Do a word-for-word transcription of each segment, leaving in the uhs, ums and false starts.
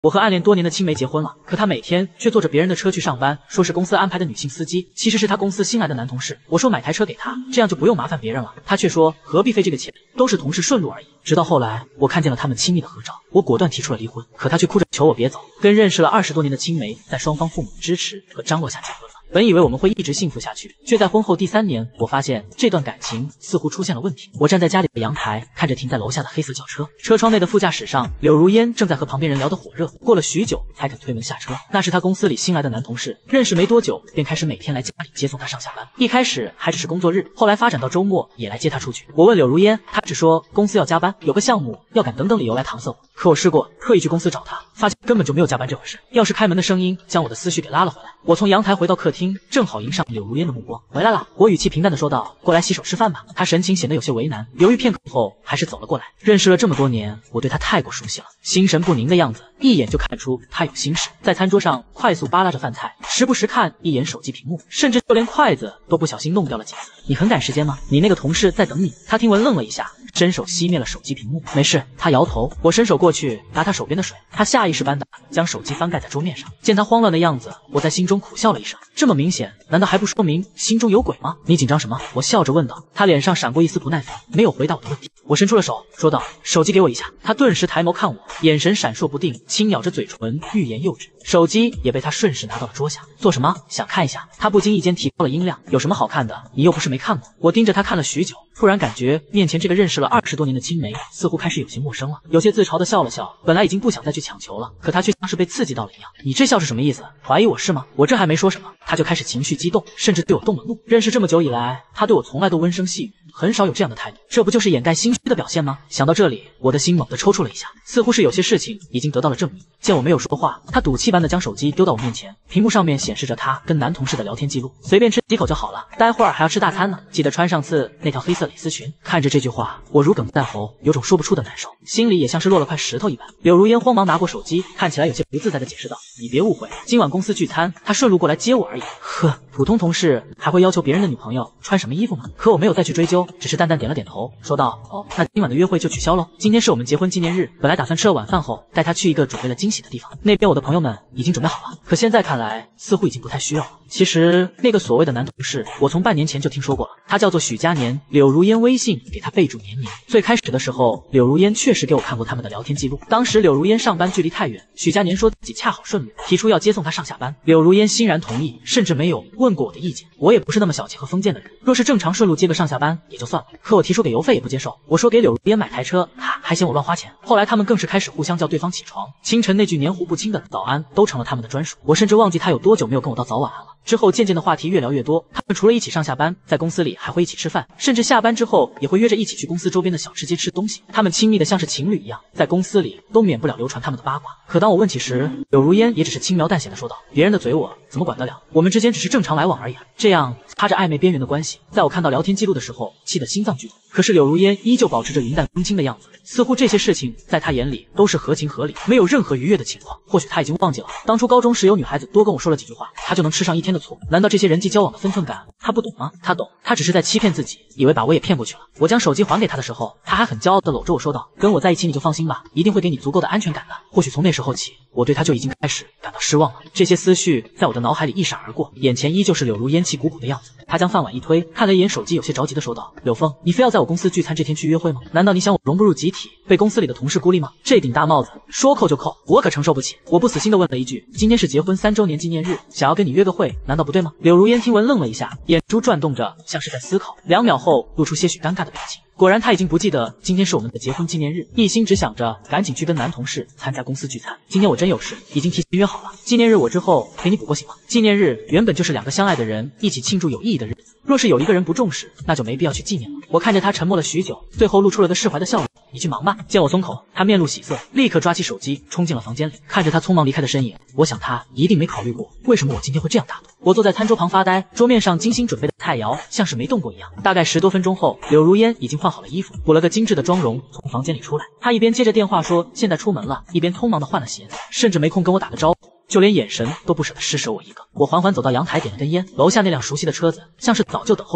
我和暗恋多年的青梅结婚了，可她每天却坐着别人的车去上班，说是公司安排的女性司机，其实是她公司新来的男同事。我说买台车给她，这样就不用麻烦别人了，她却说何必费这个钱，都是同事顺路而已。直到后来，我看见了他们亲密的合照，我果断提出了离婚，可她却哭着求我别走，跟认识了二十多年的青梅，在双方父母的支持和张罗下结婚了。本以为我们会一直幸福下去，却在婚后第三年，我发现这段感情似乎出现了问题。我站在家里的阳台，看着停在楼下的黑色轿车，车窗内的副驾驶上，柳如烟正在和旁边人聊得火热。过了许久，才肯推门下车。那是他公司里新来的男同事，认识没多久，便开始每天来家里接送他上下班。一开始还只是工作日，后来发展到周末也来接他出去。我问柳如烟，他只说公司要加班，有个项目要赶等等理由来搪塞我。可我试过特意去公司找他，发现根本就没有加班这回事。钥匙开门的声音将我的思绪给拉了回来。我从阳台回到客厅，正好迎上柳如烟的目光。回来了，我语气平淡的说道，过来洗手吃饭吧。他神情显得有些为难，犹豫片刻后还是走了过来。认识了这么多年，我对他太过熟悉了，心神不宁的样子，一眼就看出他有心事。在餐桌上快速扒拉着饭菜，时不时看一眼手机屏幕，甚至就连筷子都不小心弄掉了几次。你很赶时间吗？你那个同事在等你。他听闻愣了一下，伸手熄灭了手机屏幕。没事，他摇头。我伸手过去拿他手边的水，他下意识般的将手机翻盖在桌面上。见他慌乱的样子，我在心中苦笑了一声，这么明显，难道还不说明心中有鬼吗？你紧张什么？我笑着问道。他脸上闪过一丝不耐烦，没有回答我的问题。我伸出了手，说道，手机给我一下。他顿时抬眸看我，眼神闪烁不定，轻咬着嘴唇，欲言又止。手机也被他顺势拿到了桌下。做什么？想看一下。他不经意间提高了音量。有什么好看的？你又不是没看过。我盯着他看了许久，突然感觉面前这个认识了二十多年的青梅似乎开始有些陌生了，有些自嘲的笑了笑。本来已经不想再去强求了，可他却像是被刺激到了一样。你这笑是什么意思？怀疑我是吗？我这还没说什么，他就开始情绪激动，甚至对我动了怒。认识这么久以来，他对我从来都温声细语，很少有这样的态度，这不就是掩盖心虚的表现吗？想到这里，我的心猛地抽搐了一下，似乎是有些事情已经得到了证明。见我没有说话，他赌气般的将手机丢到我面前，屏幕上面显示着他跟男同事的聊天记录。随便吃几口就好了，待会儿还要吃大餐呢，记得穿上次那条黑色蕾丝裙。看着这句话，我如鲠在喉，有种说不出的难受，心里也像是落了块石头一般。柳如烟慌忙拿过手机，看起来有些不自在的解释道，你别误会，今晚公司聚餐，他顺路过来接我而已。呵，普通同事还会要求别人的女朋友穿什么衣服吗？可我没有再去追究，只是淡淡点了点头，说道，哦，那今晚的约会就取消喽。今天是我们结婚纪念日，本来打算吃了晚饭后带他去一个准备了惊喜的地方，那边我的朋友们已经准备好了，可现在看来似乎已经不太需要了。其实那个所谓的男同事，我从半年前就听说过了，他叫做许佳年。柳如烟微信给他备注年年。最开始的时候，柳如烟确实给我看过他们的聊天记录。当时柳如烟上班距离太远，许佳年说自己恰好顺路，提出要接送他上下班。柳如烟欣然同意，甚至没有问过我的意见。我也不是那么小气和封建的人，若是正常顺路接个上下班也就算了，可我提出给邮费也不接受。我说给柳如烟买台车，哈，还嫌我乱花钱。后来他们更是开始互相叫对方起床，清晨那句黏糊不清的早安都成了他们的专属。我甚至忘记他有多久没有跟我道早晚安了。之后渐渐的话题越聊越多，他们除了一起上下班，在公司里还会一起吃饭，甚至下班之后也会约着一起去公司周边的小吃街吃东西。他们亲密的像是情侣一样，在公司里都免不了流传他们的八卦。可当我问起时，柳如烟也只是轻描淡写的说道，别人的嘴我怎么管得了，我们之间只是正常来往而已啊。这样擦着暧昧边缘的关系，在我看到聊天记录的时候，气得心脏剧痛。可是柳如烟依旧保持着云淡风轻的样子，似乎这些事情在他眼里都是合情合理，没有任何逾越的情况。或许他已经忘记了，当初高中时有女孩子多跟我说了几句话，他就能吃上一天的醋。难道这些人际交往的分寸感他不懂吗？他懂，他只是在欺骗自己，以为把我也骗过去了。我将手机还给他的时候，他还很骄傲地搂着我说道，跟我在一起你就放心吧，一定会给你足够的安全感的。或许从那时候起，我对他就已经开始感到失望了。这些思绪在我的脑海里一闪而过，眼前依旧是柳如烟气鼓鼓的样子。他将饭碗一推，看了一眼手机，有些着急地说道，柳峰，你非要在我公司聚餐这天去约会吗？难道你想我融不入集体，被公司里的同事孤立吗？这顶大帽子说扣就扣，我可承受不起。我不死心地问了一句，今天是结婚三周年纪念日，想要跟你约个会，难道不对吗？柳如烟听闻愣了一下，眼珠转动着，像是在思考，两秒后露出些许尴尬的表情。果然他已经不记得今天是我们的结婚纪念日，一心只想着赶紧去跟男同事参加公司聚餐。今天我真有事，已经提前约好了，纪念日我之后陪你补过行吗？纪念日原本就是两个相爱的人一起庆祝有意义的日子，若是有一个人不重视，那就没必要去纪念了。我看着他沉默了许久，最后露出了个释怀的笑容，你去忙吧。见我松口，他面露喜色，立刻抓起手机冲进了房间里。看着他匆忙离开的身影，我想他一定没考虑过为什么我今天会这样大度。我坐在餐桌旁发呆，桌面上精心准备的菜肴像是没动过一样。大概十多分钟后，柳如烟已经换好了衣服，补了个精致的妆容，从房间里出来。她一边接着电话说现在出门了，一边匆忙的换了鞋子，甚至没空跟我打个招呼，就连眼神都不舍得施舍我一个。我缓缓走到阳台，点了根烟，楼下那辆熟悉的车子像是早就等候于此。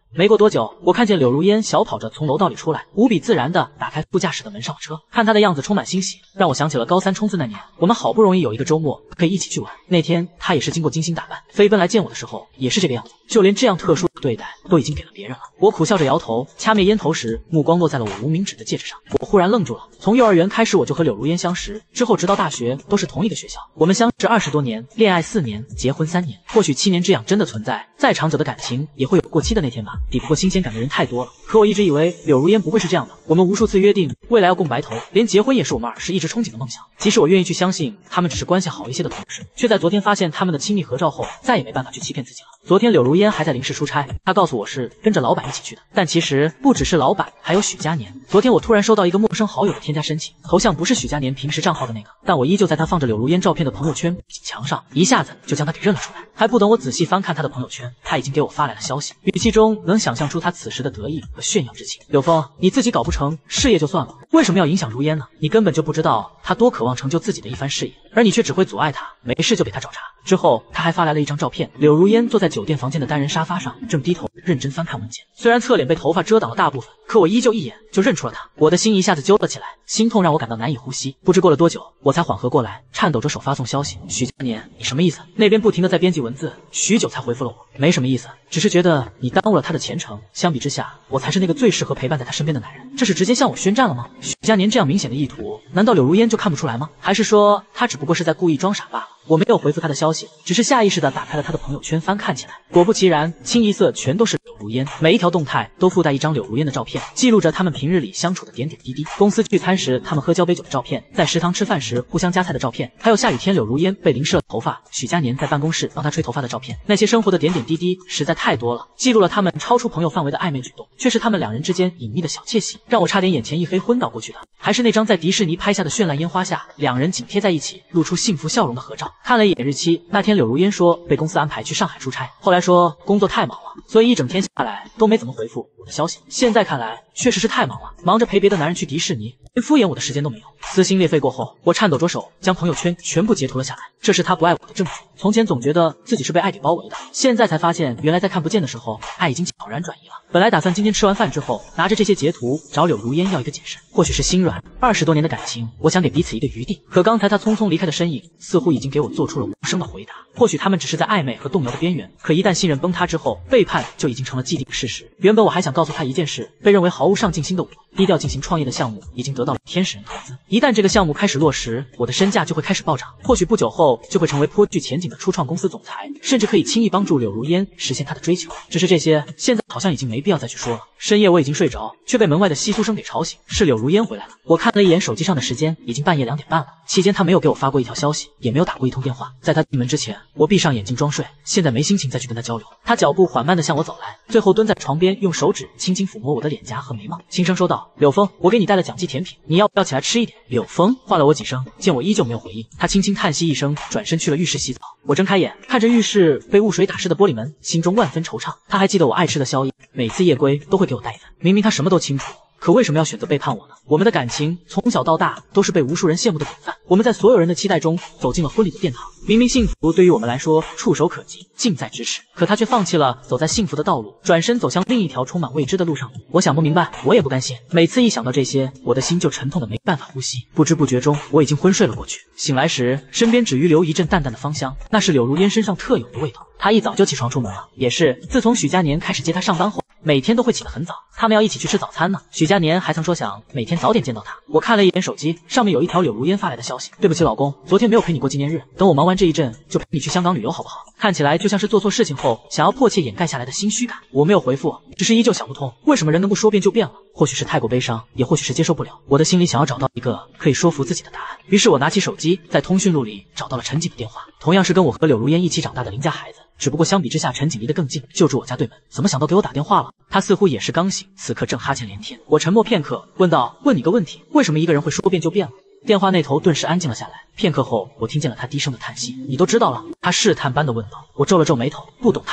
没过多久，我看见柳如烟小跑着从楼道里出来，无比自然地打开副驾驶的门上了车。看她的样子充满欣喜，让我想起了高三冲刺那年，我们好不容易有一个周末可以一起去玩。那天她也是经过精心打扮，飞奔来见我的时候也是这个样子，就连这样特殊的对待都已经给了别人了。我苦笑着摇头，掐灭烟头时，目光落在了我无名指的戒指上。我忽然愣住了。从幼儿园开始我就和柳如烟相识，之后直到大学都是同一个学校。我们相识二十多年，恋爱四年，结婚三年，或许七年之痒真的存在，再长久的感情也会有过期的那天吧。抵不过新鲜感的人太多了，可我一直以为柳如烟不会是这样的。我们无数次约定未来要共白头，连结婚也是我们儿时一直憧憬的梦想。即使我愿意去相信他们只是关系好一些的同事，却在昨天发现他们的亲密合照后，再也没办法去欺骗自己了。昨天柳如烟还在临时出差，她告诉我是跟着老板一起去的，但其实不只是老板，还有许佳年。昨天我突然收到一个陌生好友的添加申请，头像不是许佳年平时账号的那个，但我依旧在他放着柳如烟照片的朋友圈墙上，一下子就将他给认了出来。还不等我仔细翻看他的朋友圈，他已经给我发来了消息，语气中能想象出他此时的得意和炫耀之情。柳峰，你自己搞不成事业就算了，为什么要影响如烟呢？你根本就不知道他多渴望成就自己的一番事业，而你却只会阻碍他，没事就给他找茬。之后他还发来了一张照片，柳如烟坐在酒店房间的单人沙发上，正低头认真翻看文件。虽然侧脸被头发遮挡了大部分，可我依旧一眼就认出了他。我的心一下子揪了起来，心痛让我感到难以呼吸。不知过了多久，我才缓和过来，颤抖着手发送消息：许佳年，你什么意思？那边不停的在编辑文字，许久才回复了我，没什么意思，只是觉得你耽误了他的前程。相比之下，我才是那个最适合陪伴在他身边的男人。这是直接向我宣战了吗？许佳年这样明显的意图，难道柳如烟就看不出来吗？还是说他只不过是在故意装傻罢了？我没有回复他的消息，只是下意识地打开了他的朋友圈翻看起来。果不其然，清一色全都是柳如烟，每一条动态都附带一张柳如烟的照片，记录着他们平日里相处的点点滴滴。公司聚餐时他们喝交杯酒的照片，在食堂吃饭时互相夹菜的照片，还有下雨天柳如烟被淋湿了头发，许佳年在办公室帮他吹头发的照片。那些生活的点点滴滴实在太多了，记录了他们超出朋友范围的暧昧举动，却是他们两人之间隐秘的小窃喜，让我差点眼前一黑昏倒过去的。还是那张在迪士尼拍下的绚烂烟花下，两人紧贴在一起，露出幸福笑容的合照。看了一眼日期，那天柳如烟说被公司安排去上海出差，后来说工作太忙了，所以一整天下来都没怎么回复我的消息。现在看来确实是太忙了，忙着陪别的男人去迪士尼，连敷衍我的时间都没有。撕心裂肺过后，我颤抖着手将朋友圈全部截图了下来，这是他不爱我的证据。从前总觉得自己是被爱给包围的，现在才发现原来在看不见的时候，爱已经悄然转移了。本来打算今天吃完饭之后拿着这些截图找柳如烟要一个解释，或许是心软，二十多年的感情，我想给彼此一个余地。可刚才他匆匆离开的身影，似乎已经给我做出了无声的回答。或许他们只是在暧昧和动摇的边缘，可一旦信任崩塌之后，背叛就已经成了既定事实。原本我还想告诉他一件事，被认为毫无上进心的我，低调进行创业的项目已经得到了天使人投资。一旦这个项目开始落实，我的身价就会开始暴涨，或许不久后就会成为颇具前景的初创公司总裁，甚至可以轻易帮助柳如烟实现她的追求。只是这些现在好像已经没必要再去说了。深夜我已经睡着，却被门外的窸窣声给吵醒，是柳如烟回来了。我看了一眼手机上的时间，已经半夜两点半了。期间她没有给我发过一条消息，也没有打过一通电话。在她进门之前，我闭上眼睛装睡，现在没心情再去跟她交流。她脚步缓慢地向我走来，最后蹲在床边，用手指轻轻抚摸我的脸颊和眉毛，轻声说道：柳峰，我给你带了奖季甜品，你要不要起来吃一点？柳峰唤了我几声，见我依旧没有回应，他轻轻叹息一声，转身去了浴室洗澡。我睁开眼，看着浴室被雾水打湿的玻璃门，心中万分惆怅。他还记得我爱吃的宵夜，每次夜归都会给我带一份。明明他什么都清楚，可为什么要选择背叛我呢？我们的感情从小到大都是被无数人羡慕的典范，我们在所有人的期待中走进了婚礼的殿堂。明明幸福对于我们来说触手可及，近在咫尺，可他却放弃了走在幸福的道路，转身走向另一条充满未知的路上。我想不明白，我也不甘心。每次一想到这些，我的心就沉痛的没办法呼吸。不知不觉中，我已经昏睡了过去。醒来时，身边只余留一阵淡淡的芳香，那是柳如烟身上特有的味道。她一早就起床出门了，也是自从许佳年开始接她上班后，每天都会起得很早，他们要一起去吃早餐呢。许佳年还曾说想每天早点见到他。我看了一眼手机，上面有一条柳如烟发来的消息：对不起老公，昨天没有陪你过纪念日，等我忙完这一阵就陪你去香港旅游好不好？看起来就像是做错事情后想要迫切掩盖下来的心虚感。我没有回复，只是依旧想不通，为什么人能够说变就变了？或许是太过悲伤，也或许是接受不了。我的心里想要找到一个可以说服自己的答案，于是我拿起手机，在通讯录里找到了陈锦的电话，同样是跟我和柳如烟一起长大的邻家孩子，只不过相比之下陈锦离得更近，就住我家对门。怎么想到给我打电话了？他似乎也是刚醒，此刻正哈欠连天。我沉默片刻，问道：问你个问题，为什么一个人会说变就变了？电话那头顿时安静了下来，片刻后，我听见了他低声的叹息。你都知道了？他试探般的问道。我皱了皱眉头，不懂他的意思。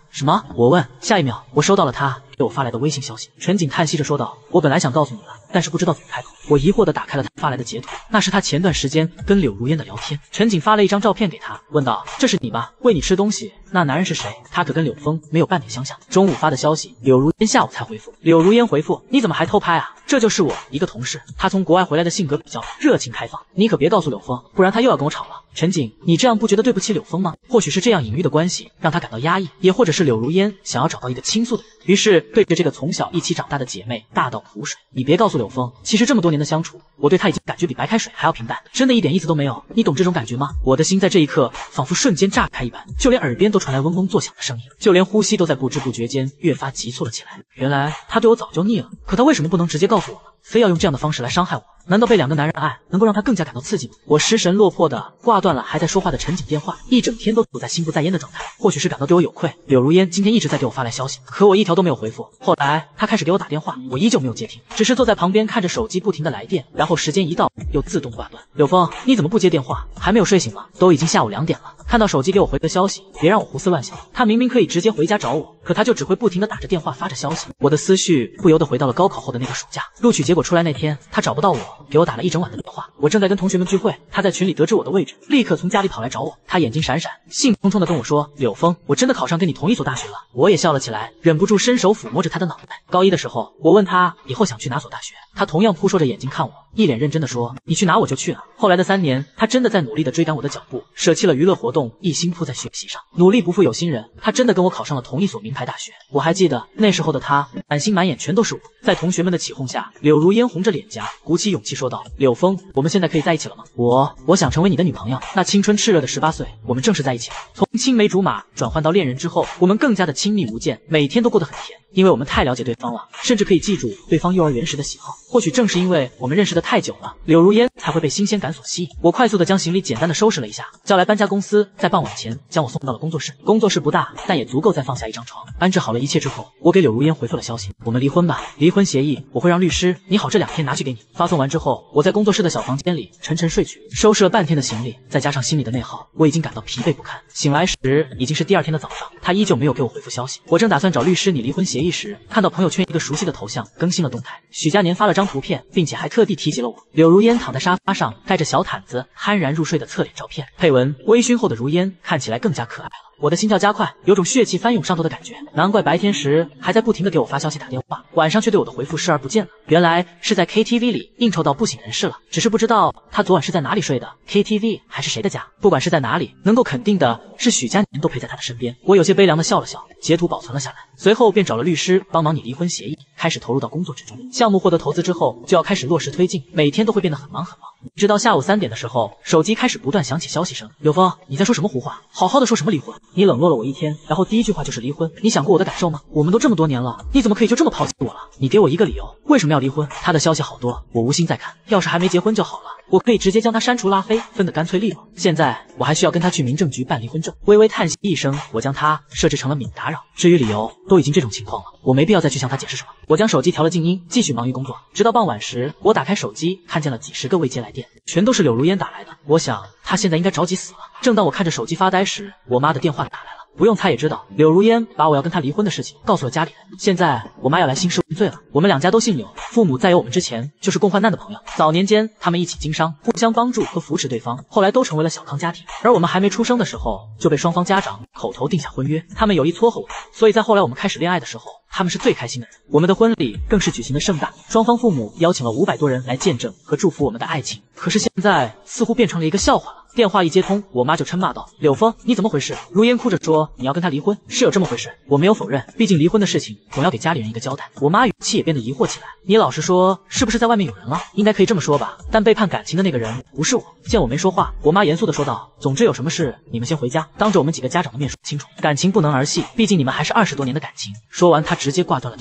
什么？我问。下一秒，我收到了他给我发来的微信消息。陈景叹息着说道：“我本来想告诉你了，但是不知道怎么开口。”我疑惑地打开了他发来的截图，那是他前段时间跟柳如烟的聊天。陈景发了一张照片给他，问道：“这是你吧？喂你吃东西，那男人是谁？”他可跟柳峰没有半点相像。中午发的消息，柳如烟下午才回复。柳如烟回复：“你怎么还偷拍啊？这就是我一个同事，他从国外回来的，性格比较热情开放，你可别告诉柳峰，不然他又要跟我吵了。”陈景，你这样不觉得对不起柳峰吗？或许是这样隐喻的关系让他感到压抑，也或者是柳如烟想要找到一个倾诉的人，于是对着这个从小一起长大的姐妹大倒苦水。你别告诉柳峰，其实这么多年的相处，我对他已经感觉比白开水还要平淡，真的一点意思都没有。你懂这种感觉吗？我的心在这一刻仿佛瞬间炸开一般，就连耳边都传来嗡嗡作响的声音，就连呼吸都在不知不觉间越发急促了起来。原来他对我早就腻了，可他为什么不能直接告诉我呢？非要用这样的方式来伤害我？难道被两个男人的爱能够让他更加感到刺激吗？我失神落魄的挂断了还在说话的陈景电话，一整天都处在心不在焉的状态。或许是感到对我有愧，柳如烟今天一直在给我发来消息，可我一条都没有回复。后来他开始给我打电话，我依旧没有接听，只是坐在旁边看着手机不停的来电，然后时间一到又自动挂断。柳峰，你怎么不接电话？还没有睡醒吗？都已经下午两点了。看到手机给我回的消息，别让我胡思乱想。他明明可以直接回家找我，可他就只会不停的打着电话发着消息。我的思绪不由得回到了高考后的那个暑假，录取结果出来那天，他找不到我，给我打了一整晚的电话。我正在跟同学们聚会，他在群里得知我的位置，立刻从家里跑来找我。他眼睛闪闪，兴冲冲的跟我说：“柳峰，我真的考上跟你同一所大学了。”我也笑了起来，忍不住伸手抚摸着他的脑袋。高一的时候，我问他以后想去哪所大学，他同样扑簌着眼睛看我，一脸认真的说：“你去哪我就去哪。”后来的三年，他真的在努力的追赶我的脚步，舍弃了娱乐活动，一心扑在学习上，努力不负有心人。他真的跟我考上了同一所名牌大学。我还记得那时候的他，满心满眼全都是我。在同学们的起哄下，柳如烟红着脸颊，鼓起勇气说道：“柳峰，我们现在可以在一起了吗？我我想成为你的女朋友。”那青春炽热的十八岁，我们正式在一起了。从青梅竹马转换到恋人之后，我们更加的亲密无间，每天都过得很甜。因为我们太了解对方了，甚至可以记住对方幼儿园时的喜好。或许正是因为我们认识的太久了，柳如烟才会被新鲜感所吸引。我快速的将行李简单的收拾了一下，叫来搬家公司，在傍晚前将我送到了工作室。工作室不大，但也足够再放下一张床。安置好了一切之后，我给柳如烟回复了消息：“我们离婚吧，离婚协议我会让律师拟好这两天拿去给你。”发送完之后，我在工作室的小房间里沉沉睡去，收拾了半天的行李，再加上心里的内耗，我已经感到疲惫不堪。醒来时已经是第二天的早上，他依旧没有给我回复消息。我正打算找律师拟离婚协议时，看到朋友圈一个熟悉的头像更新了动态，许佳年发了张图片，并且还特地提及了我。柳如烟躺在沙发上，盖着小毯子，酣然入睡的侧脸照片，配文：微醺后的如烟看起来更加可爱了。我的心跳加快，有种血气翻涌上头的感觉。难怪白天时还在不停的给我发消息打电话，晚上却对我的回复视而不见了。原来是在 K T V 里应酬到不省人事了。只是不知道他昨晚是在哪里睡的 ，K T V 还是谁的家？不管是在哪里，能够肯定的是许佳年都陪在他的身边。我有些悲凉的笑了笑，截图保存了下来，随后便找了律师帮忙拟离婚协议，开始投入到工作之中。项目获得投资之后，就要开始落实推进，每天都会变得很忙很忙。直到下午三点的时候，手机开始不断响起消息声。柳峰，你在说什么胡话？好好的说什么离婚？你冷落了我一天，然后第一句话就是离婚，你想过我的感受吗？我们都这么多年了，你怎么可以就这么抛弃我了？你给我一个理由，为什么要离婚？他的消息好多，我无心再看。要是还没结婚就好了，我可以直接将他删除拉黑，分得干脆利落。现在我还需要跟他去民政局办离婚证。微微叹息一声，我将他设置成了免打扰。至于理由，都已经这种情况了，我没必要再去向他解释什么。我将手机调了静音，继续忙于工作。直到傍晚时，我打开手机，看见了几十个未接来电，全都是柳如烟打来的。我想他现在应该着急死了。正当我看着手机发呆时，我妈的电话打来了。不用猜也知道，柳如烟把我要跟他离婚的事情告诉了家里人。现在我妈要来兴师问罪了。我们两家都姓柳，父母在有我们之前就是共患难的朋友。早年间他们一起经商，互相帮助和扶持对方，后来都成为了小康家庭。而我们还没出生的时候就被双方家长口头定下婚约，他们有意撮合我们，所以在后来我们开始恋爱的时候，他们是最开心的人。我们的婚礼更是举行的盛大，双方父母邀请了五百多人来见证和祝福我们的爱情。可是现在似乎变成了一个笑话了。电话一接通，我妈就嗔骂道：“柳峰，你怎么回事？”如烟哭着说：“你要跟他离婚，是有这么回事。”我没有否认，毕竟离婚的事情总要给家里人一个交代。我妈语气也变得疑惑起来：“你老实说，是不是在外面有人了？应该可以这么说吧，但背叛感情的那个人不是我。”见我没说话，我妈严肃地说道：“总之有什么事，你们先回家，当着我们几个家长的面说清楚，感情不能儿戏，毕竟你们还是二十多年的感情。”说完，她直接挂断了电话。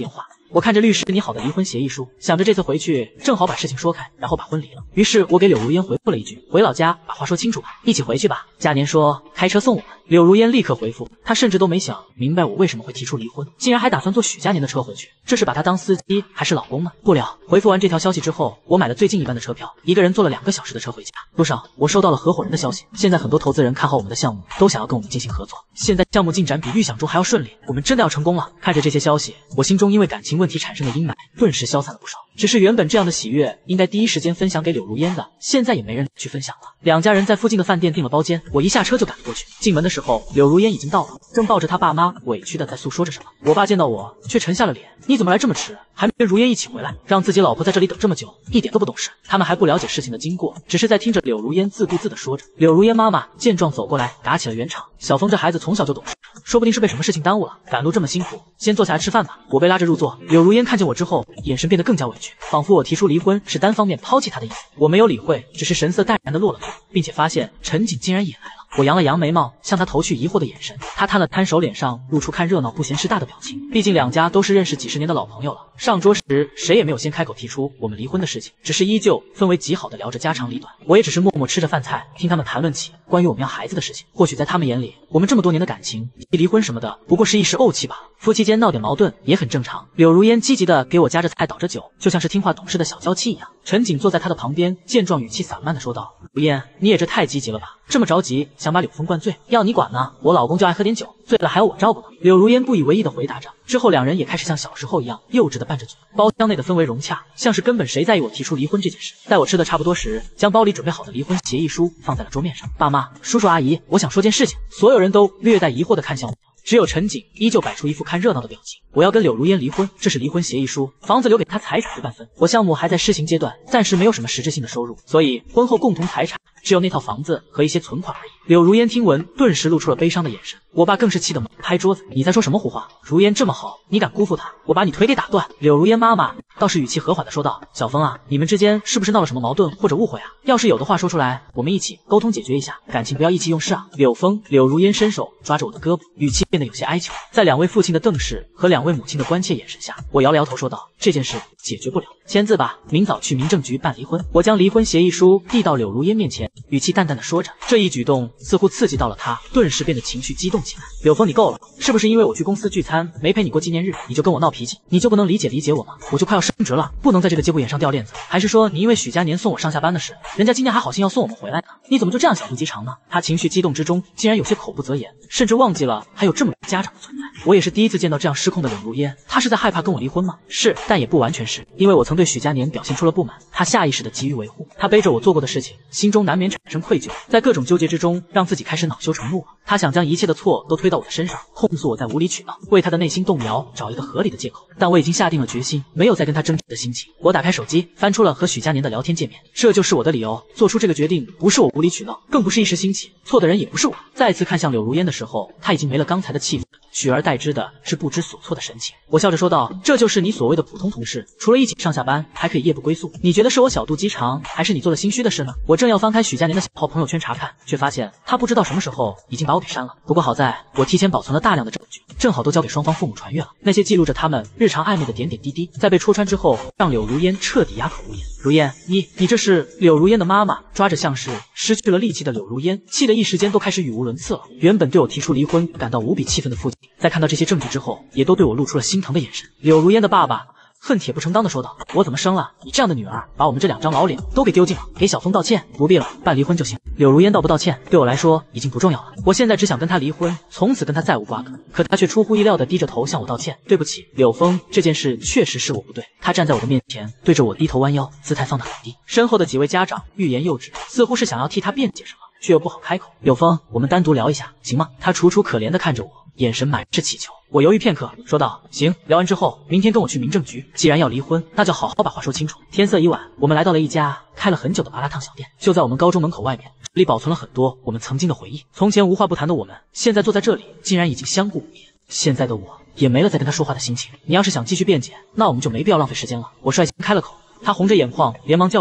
我看着律师拟好的离婚协议书，想着这次回去正好把事情说开，然后把婚离了。于是我给柳如烟回复了一句：回老家把话说清楚吧，一起回去吧。嘉年说开车送我们。柳如烟立刻回复，她甚至都没想明白我为什么会提出离婚，竟然还打算坐许嘉年的车回去，这是把他当司机还是老公呢？不了。回复完这条消息之后，我买了最近一班的车票，一个人坐了两个小时的车回家。路上我收到了合伙人的消息，现在很多投资人看好我们的项目，都想要跟我们进行合作。现在项目进展比预想中还要顺利，我们真的要成功了。看着这些消息，我心中因为感情问题产生的阴霾顿时消散了不少。只是原本这样的喜悦应该第一时间分享给柳如烟的，现在也没人去分享了。两家人在附近的饭店订了包间，我一下车就赶了过去。进门的时候，柳如烟已经到了，正抱着她爸妈委屈的在诉说着什么。我爸见到我却沉下了脸，你怎么来这么迟，还没跟如烟一起回来，让自己老婆在这里等这么久，一点都不懂事。他们还不了解事情的经过，只是在听着柳如烟自顾自的说着。柳如烟妈妈见状走过来打起了圆场，小峰这孩子从小就懂事，说不定是被什么事情耽误了，赶路这么辛苦，先坐下来吃饭吧。我被拉着入座，柳如烟看见我之后，眼神变得更加委屈，仿佛我提出离婚是单方面抛弃她的意思。我没有理会，只是神色淡然的落了座，并且发现陈景竟然也来了。我扬了扬眉毛，向他投去疑惑的眼神，他摊了摊手，脸上露出看热闹不嫌事大的表情。毕竟两家都是认识几十年的老朋友了。上桌时谁也没有先开口提出我们离婚的事情，只是依旧氛围极好的聊着家长里短。我也只是默默吃着饭菜，听他们谈论起关于我们要孩子的事情。或许在他们眼里，我们这么多年的感情，一离婚什么的不过是一时怄气罢了，夫妻间闹点矛盾也很正常。柳如烟积极的给我夹着菜倒着酒，就像是听话懂事的小娇妻一样。陈景坐在他的旁边，见状语气散漫的说道：如烟，你也这太积极了吧，这么着急想把柳峰灌醉，要你管呢？我老公就爱喝点酒，醉了还要我照顾呢。柳如烟不以为意的回答着，之后两人也开始像小时候一样幼稚的拌着嘴。包厢内的氛围融洽，像是根本谁在意我提出离婚这件事。待我吃的差不多时，将包里准备好的离婚协议书放在了桌面上。爸妈、叔叔阿姨，我想说件事情。所有人都略带疑惑的看向我，只有陈景依旧摆出一副看热闹的表情。我要跟柳如烟离婚，这是离婚协议书，房子留给他财产对半分。我项目还在试行阶段，暂时没有什么实质性的收入，所以婚后共同财产只有那套房子和一些存款而已。柳如烟听闻，顿时露出了悲伤的眼神。我爸更是气得猛拍桌子：你在说什么胡话？如烟这么好，你敢辜负她？我把你腿给打断！柳如烟妈妈倒是语气和缓的说道：小峰啊，你们之间是不是闹了什么矛盾或者误会啊？要是有的话说出来，我们一起沟通解决一下，感情不要意气用事啊。柳峰，柳如烟伸手抓着我的胳膊，语气变得有些哀求。在两位父亲的瞪视和两位母亲的关切眼神下，我摇了摇头说道：这件事解决不了，签字吧，明早去民政局办离婚。我将离婚协议书递到柳如烟面前，语气淡淡的说着。这一举动似乎刺激到了她，顿时变得情绪激动起来。柳峰，你够了，是不是因为我去公司聚餐没陪你过纪念日，你就跟我闹脾气？你就不能理解理解我吗？我就快要升职了，不能在这个节骨眼上掉链子。还是说你因为许嘉年送我上下班的事，人家今年还好心要送我们回来呢？你怎么就这样小肚鸡肠呢？他情绪激动之中竟然有些口不择言，甚至忘记了还有这么多家长的存在。我也是第一次见到这样失控的柳如烟，她是在害怕跟我离婚吗？是，但也不完全是，因为我曾对许嘉年表现出了不满，他下意识的急于维护。他背着我做过的事情，心中难免产生愧疚，在各种纠结之中，让自己开始恼羞成怒了。他想将一切的错都推到我的身上，控诉我在无理取闹，为他的内心动摇找一个合理的借口。但我已经下定了决心，没有再跟他争执的心情。我打开手机，翻出了和许嘉年的聊天界面，这就是我的理由。做出这个决定，不是我无理取闹，更不是一时兴起，错的人也不是我。再次看向柳如烟的时候，他已经没了刚才的气氛，取而代之的是不知所措的神情。我笑着说道：这就是你所谓的普通同事，除了一起上下班，还可以夜不归宿。你觉得是我小肚鸡肠，还是你做了心虚的事呢？我正要翻开许嘉年的小号朋友圈查看，却发现他不知道什么时候已经把我给删了。不过好在我提前保存了大量的证据，正好都交给双方父母传阅了。那些记录着他们日常暧昧的点点滴滴，在被戳穿之后，让柳如烟彻底哑口无言。如烟，你你这是……柳如烟的妈妈抓着像是失去了力气的柳如烟，气得一时间都开始语无伦次了。原本对我提出离婚感到无比气愤的父亲，在看到这些证据之后，也都对我露出了心疼的眼神。柳如烟的爸爸恨铁不成钢的说道：我怎么生了你这样的女儿，把我们这两张老脸都给丢尽了？给小峰道歉。不必了，办离婚就行。柳如烟道不道歉对我来说已经不重要了，我现在只想跟他离婚，从此跟他再无瓜葛。可他却出乎意料的低着头向我道歉：对不起，柳峰，这件事确实是我不对。他站在我的面前，对着我低头弯腰，姿态放得很低。身后的几位家长欲言又止，似乎是想要替他辩解什么，却又不好开口。柳峰，我们单独聊一下行吗？他楚楚可怜的看着我，眼神满是祈求。我犹豫片刻，说道：行。聊完之后，明天跟我去民政局。既然要离婚，那就好好把话说清楚。天色已晚，我们来到了一家开了很久的麻辣烫小店，就在我们高中门口外面。这里保存了很多我们曾经的回忆。从前无话不谈的我们，现在坐在这里，竟然已经相顾无言。现在的我也没了再跟他说话的心情。你要是想继续辩解，那我们就没必要浪费时间了。我率先开了口，他红着眼眶，连忙叫住了我。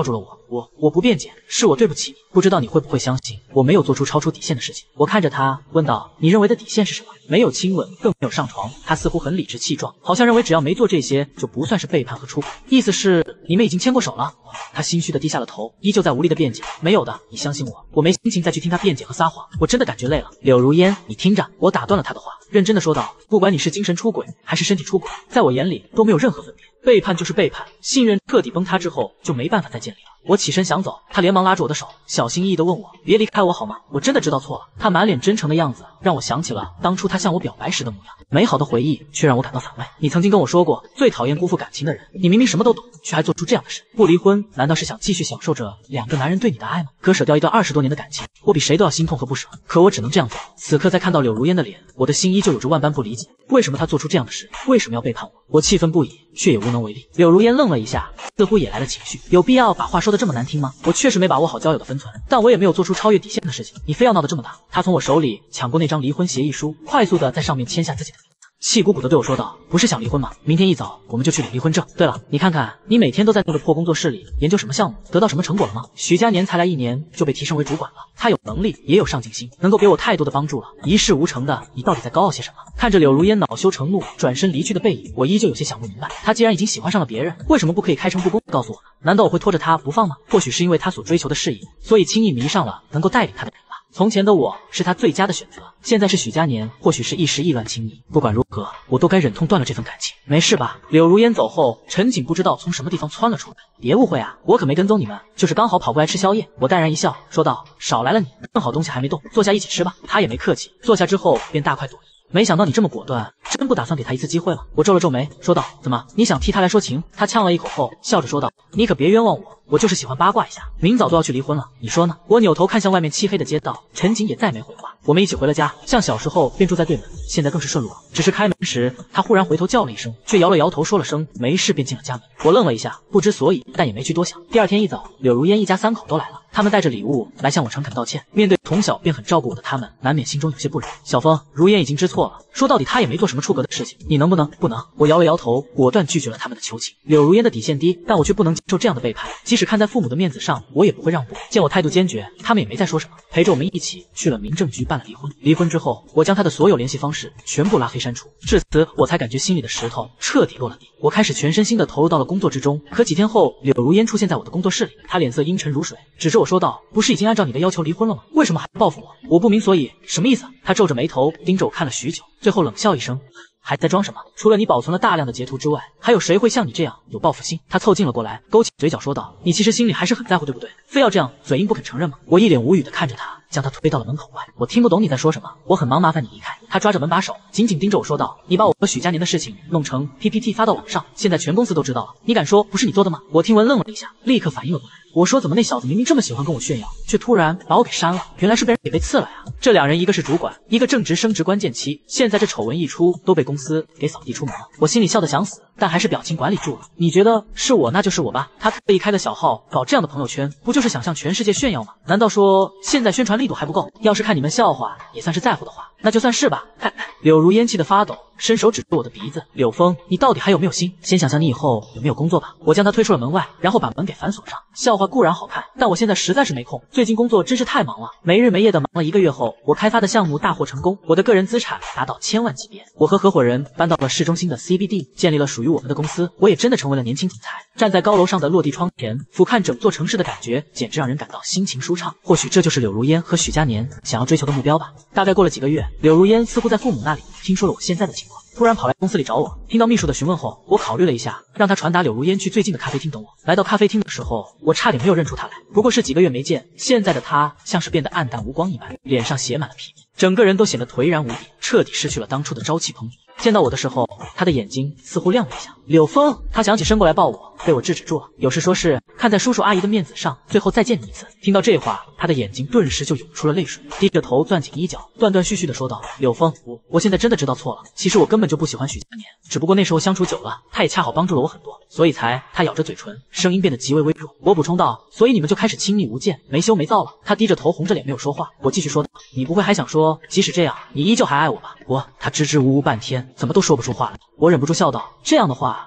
我我不辩解，是我对不起你，不知道你会不会相信我没有做出超出底线的事情。我看着他问道，你认为的底线是什么？没有亲吻，更没有上床。他似乎很理直气壮，好像认为只要没做这些就不算是背叛和出轨。意思是你们已经牵过手了？他心虚的低下了头，依旧在无力的辩解，没有的，你相信我，我没心情再去听他辩解和撒谎，我真的感觉累了。柳如烟，你听着，我打断了他的话，认真的说道，不管你是精神出轨还是身体出轨，在我眼里都没有任何分别，背叛就是背叛，信任彻底崩塌之后就没办法再建立了。我起身想走，他连忙拉住我的手，小心翼翼地问我，别离开我好吗？我真的知道错了。他满脸真诚的样子让我想起了当初他向我表白时的模样，美好的回忆却让我感到反胃。你曾经跟我说过，最讨厌辜负感情的人，你明明什么都懂，却还做出这样的事。不离婚难道是想继续享受着两个男人对你的爱吗？割舍掉一段二十多年的感情，我比谁都要心痛和不舍，可我只能这样做。此刻再看到柳如烟的脸，我的心依旧有着万般不理解，为什么她做出这样的事，为什么要背叛我？我气愤不已，却也无能为力。柳如烟愣了一下，似乎也来了情绪，有必要把话说得这么难听吗？我确实没把握好交友的分寸，但我也没有做出超越底线的事情，你非要闹得这么大。他从我手里抢过那张离婚协议书，快速的在上面签下自己的名字，气鼓鼓的对我说道，不是想离婚吗？明天一早我们就去领离婚证。对了，你看看你每天都在那个破工作室里研究什么项目，得到什么成果了吗？许家年才来一年就被提升为主管了，他有能力也有上进心，能够给我太多的帮助了，一事无成的你到底在高傲些什么？看着柳如烟恼羞成怒转身离去的背影，我依旧有些想不明白，他既然已经喜欢上了别人，为什么不可以开诚布公告诉我呢？难道我会拖着他不放吗？或许是因为他所追求的事业，所以轻易迷上了能够带领他的人吧。从前的我是他最佳的选择，现在是许家年，或许是一时意乱情迷。不管如何，我都该忍痛断了这份感情。没事吧？柳如烟走后，陈景不知道从什么地方窜了出来。别误会啊，我可没跟踪你们，就是刚好跑过来吃宵夜。我淡然一笑，说道：少来了你，正好东西还没动，坐下一起吃吧。他也没客气，坐下之后便大快朵颐。没想到你这么果断，真不打算给他一次机会吗？我皱了皱眉，说道：怎么，你想替他来说情？他呛了一口后，笑着说道：你可别冤枉我，我就是喜欢八卦一下。明早都要去离婚了，你说呢？我扭头看向外面漆黑的街道，陈景也再没回话。我们一起回了家，像小时候便住在对门，现在更是顺路了。只是开门时，他忽然回头叫了一声，却摇了摇头，说了声没事，便进了家门。我愣了一下，不知所以，但也没去多想。第二天一早，柳如烟一家三口都来了，他们带着礼物来向我诚恳道歉。面对从小便很照顾我的他们，难免心中有些不忍。小风，如烟已经知错了，说到底他也没做什么出格的事情，你能不能？不能。我摇了摇头，果断拒绝了他们的求情。柳如烟的底线低，但我却不能接受这样的背叛，即使看在父母的面子上，我也不会让步。见我态度坚决，他们也没再说什么，陪着我们一起去了民政局办了离婚。离婚之后，我将他的所有联系方式全部拉黑删除，至此我才感觉心里的石头彻底落了地。我开始全身心的投入到了工作之中。可几天后，柳如烟出现在我的工作室里，她脸色阴沉如水，指着我说道：不是已经按照你的要求离婚了吗？为什么还报复我？我不明所以，什么意思？她皱着眉头盯着我看了许久，最后冷笑一声，还在装什么？除了你保存了大量的截图之外，还有谁会像你这样有报复心？他凑近了过来，勾起嘴角说道：你其实心里还是很在乎，对不对？非要这样嘴硬不肯承认吗？我一脸无语的看着他，将他推到了门口外。我听不懂你在说什么，我很忙，麻烦你离开。他抓着门把手，紧紧盯着我说道：你把我和许家年的事情弄成 P P T 发到网上，现在全公司都知道了，你敢说不是你做的吗？我听闻愣了一下，立刻反应了过来。我说怎么那小子明明这么喜欢跟我炫耀，却突然把我给删了？原来是被人给背刺了呀！这两人一个是主管，一个正值升职关键期，现在这丑闻一出，都被公司给扫地出门了。我心里笑得想死，但还是表情管理住了。你觉得是我，那就是我吧。他特意开的小号搞这样的朋友圈，不就是想向全世界炫耀吗？难道说现在宣传力度还不够？要是看你们笑话也算是在乎的话，那就算是吧。看，柳如烟气得发抖，伸手指住我的鼻子：柳峰，你到底还有没有心？先想想你以后有没有工作吧。我将他推出了门外，然后把门给反锁上。笑话固然好看，但我现在实在是没空，最近工作真是太忙了，没日没夜的忙了一个月后，我开发的项目大获成功，我的个人资产达到千万级别。我和合伙人搬到了市中心的 C B D， 建立了属于我们的公司，我也真的成为了年轻总裁。站在高楼上的落地窗前，俯瞰整座城市的感觉，简直让人感到心情舒畅。或许这就是柳如烟和许家年想要追求的目标吧。大概过了几个月，柳如烟似乎在父母那里听说了我现在的情况，突然跑来公司里找我。听到秘书的询问后，我考虑了一下，让他传达柳如烟去最近的咖啡厅等我。来到咖啡厅的时候，我差点没有认出他来。不过是几个月没见，现在的他像是变得暗淡无光一般，脸上写满了疲惫，整个人都显得颓然无力，彻底失去了当初的朝气蓬勃。见到我的时候，他的眼睛似乎亮了一下。柳峰，他想起伸过来抱我，被我制止住了。有事说事，看在叔叔阿姨的面子上，最后再见你一次。听到这话，他的眼睛顿时就涌出了泪水，低着头攥紧衣角，断断续续的说道：柳峰，我我现在真的知道错了，其实我根本就不喜欢许家年，只不过那时候相处久了，他也恰好帮助了我很多，所以才……他咬着嘴唇，声音变得极为微弱。我补充道：所以你们就开始亲密无间，没羞没臊了。他低着头，红着脸没有说话。我继续说道：你不会还想说，即使这样，你依旧还爱我吧？我……他支支吾吾半天，怎么都说不出话来。我忍不住笑道：这样的话，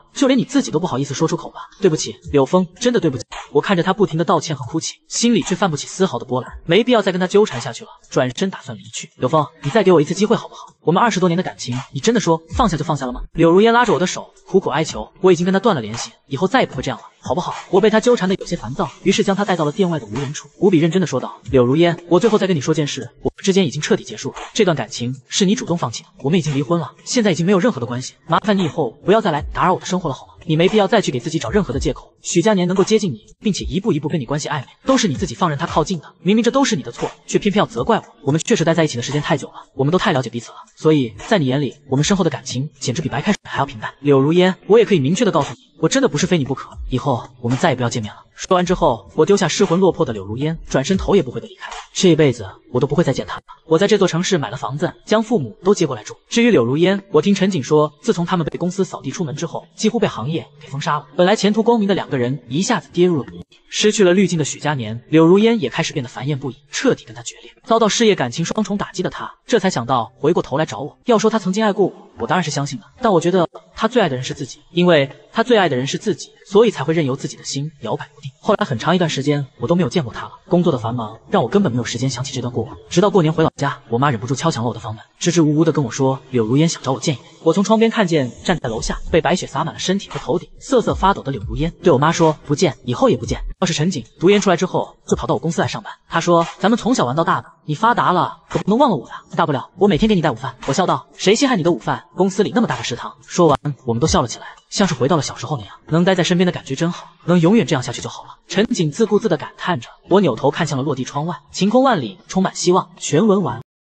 就连你自己都不好意思说出口吧？对不起，柳峰，真的对不起。我看着他不停的道歉和哭泣，心里却泛不起丝毫的波澜，没必要再跟他纠缠下去了，转身打算离去。柳峰，你再给我一次机会好不好？我们二十多年的感情，你真的说放下就放下了吗？柳如烟拉着我的手，苦苦哀求，我已经跟他断了联系，以后再也不会这样了，好不好？我被他纠缠的有些烦躁，于是将他带到了店外的无人处，无比认真的说道：柳如烟，我最后再跟你说件事，我们之间已经彻底结束了，这段感情是你主动放弃的，我们已经离婚了，现在已经没有任何的关系，麻烦你以后不要再来打扰我的生活了好吗？你没必要再去给自己找任何的借口。许佳年能够接近你，并且一步一步跟你关系暧昧，都是你自己放任他靠近的。明明这都是你的错，却偏偏要责怪我。我们确实待在一起的时间太久了，我们都太了解彼此了，所以在你眼里，我们身后的感情简直比白开水还要平淡。柳如烟，我也可以明确的告诉你，我真的不是非你不可，以后我们再也不要见面了。说完之后，我丢下失魂落魄的柳如烟，转身头也不回的离开。这一辈子我都不会再见他了。我在这座城市买了房子，将父母都接过来住。至于柳如烟，我听陈景说，自从他们被公司扫地出门之后，几乎被行业给封杀了。本来前途光明的两个人，一下子跌入了谷底。失去了滤镜的许佳年，柳如烟也开始变得烦厌不已，彻底跟他决裂。遭到事业感情双重打击的他，这才想到回过头来找我。要说他曾经爱过我，我当然是相信的，但我觉得他最爱的人是自己，因为他最爱的人是自己，所以才会任由自己的心摇摆不定。后来很长一段时间，我都没有见过他了。工作的繁忙让我根本没有时间想起这段过往。直到过年回老家，我妈忍不住敲响了我的房门，支支吾吾的跟我说，柳如烟想找我见一面。我从窗边看见站在楼下被白雪洒满了身体和头顶，瑟瑟发抖的柳如烟，对我妈说，不见，以后也不见。要是陈景读研出来之后就跑到我公司来上班，他说咱们从小玩到大的，你发达了可不能忘了我呀，大不了我每天给你带午饭。我笑道，谁稀罕你的午饭，公司里那么大的食堂。说完我们都笑了起来，像是回到了小时候那样，能待在身边的感觉真好，能永远这样下去就好了。陈景自顾自地感叹着，我扭头看向了落地窗外，晴空万里，充满希望。全文完。